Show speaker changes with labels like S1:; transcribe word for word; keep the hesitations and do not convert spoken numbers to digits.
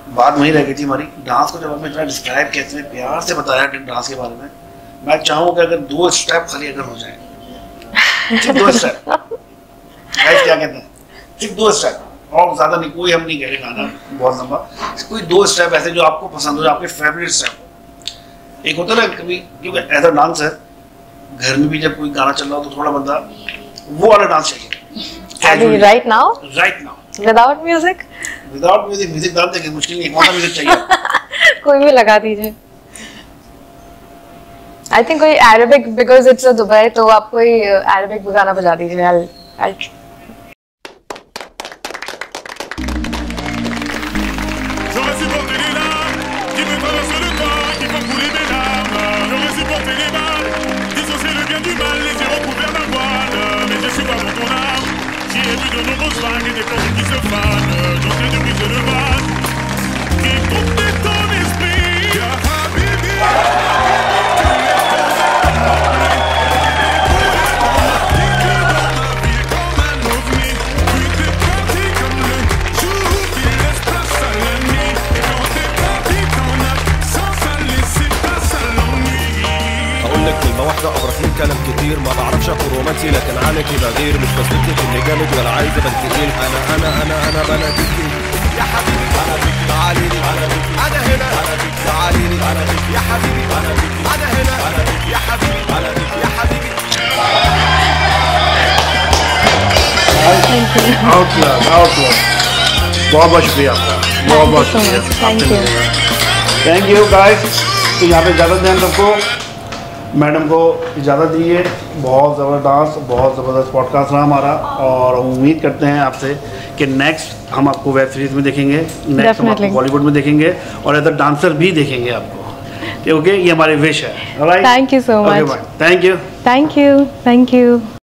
S1: बात वहीं रह गई थी हमारी। डांस को जब आपने इतना डिस्क्राइब किया, इतने प्यार से बताया डांस के बारे में, मैं चाहूँ कि अगर दो स्टेप खाली अगर हो जाए, सिर्फ दो स्टेप, गाइस क्या कहते हैं, सिर्फ दो स्टेप, और ज़्यादा नहीं, कोई हम नहीं कह रहे गाना बहुत लंबा, कोई दो स्टेप ऐसे जो आपको पसंद हो, आपके फेवरेट स्टेप। एक होता है ना कभी, क्योंकि एज अ डांसर घर में भी जब कोई गाना चल रहा हो तो थोड़ा बंदा वो वाला डांस चाहिए।
S2: Right now
S1: right now
S2: without music
S1: without music music डाल देंगे, मुश्किल नहीं, कौन सा म्यूजिक चाहिए?
S2: कोई भी लगा दीजिए। आई थिंक कोई Arabic, because it's a Dubai, तो आप कोई अरेबिक गाना बजा दीजिए। I'll, I'll...
S3: واحدة أبرح من كلام كتير، ما بعرفش أكون رومانسي لكن عليك بغير، مش بثبتلك إني جامد ولا عايز أبان تقيل، أنا أنا أنا أنا بناديكي يا حبيبي، أنا بيكي تعالي لي، أنا بيكي أنا هنا، أنا بيكي تعالي لي، أنا بيكي يا حبيبي، أنا بيكي أنا هنا، أنا بيكي يا حبيبي، أنا بيكي يا حبيبي.
S1: बहुत बहुत बहुत बहुत शुक्रिया आपका, बहुत बहुत शुक्रिया, thank you thank you guys. तो यहाँ पे ज़्यादा ध्यान रखो, मैडम को इजाज़त दीजिए। बहुत ज़बरदस्त बहुत ज़बरदस्त पॉडकास्ट रहा हमारा, और उम्मीद करते हैं आपसे कि नेक्स्ट हम आपको वेब सीरीज़ में देखेंगे, नेक्स्ट हम आपको बॉलीवुड में देखेंगे, और एज अ डांसर भी देखेंगे आपको। ओके, ये हमारी विश है। Alright,
S2: thank you so much,
S1: thank you
S2: thank you thank you.